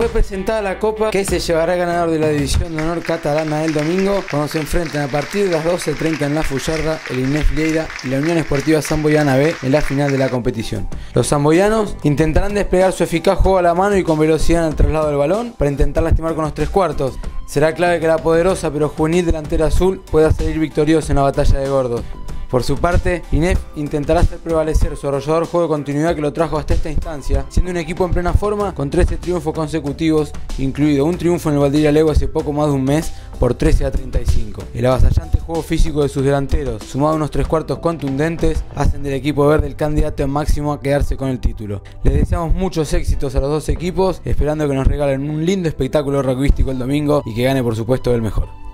Fue presentada la copa que se llevará el ganador de la división de honor catalana el domingo, cuando se enfrentan a partir de las 12:30 en la Fullarda el INEF Lleida y la Unión Esportiva Samboyana B en la final de la competición. Los samboyanos intentarán desplegar su eficaz juego a la mano y con velocidad en el traslado del balón para intentar lastimar con los tres cuartos. Será clave que la poderosa pero juvenil delantera azul pueda salir victoriosa en la batalla de gordos. Por su parte, INEF intentará hacer prevalecer su arrollador juego de continuidad que lo trajo hasta esta instancia, siendo un equipo en plena forma con 13 triunfos consecutivos, incluido un triunfo en el Valdiria Lego hace poco más de un mes por 13-35. El avasallante juego físico de sus delanteros, sumado a unos tres cuartos contundentes, hacen del equipo verde el candidato en máximo a quedarse con el título. Les deseamos muchos éxitos a los dos equipos, esperando que nos regalen un lindo espectáculo rugbyístico el domingo y que gane por supuesto el mejor.